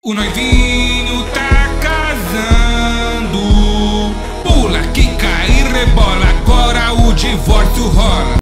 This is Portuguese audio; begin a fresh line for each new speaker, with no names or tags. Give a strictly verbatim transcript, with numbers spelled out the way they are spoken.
O noivinho tá casando, pula, quica e rebola, agora o divórcio rola.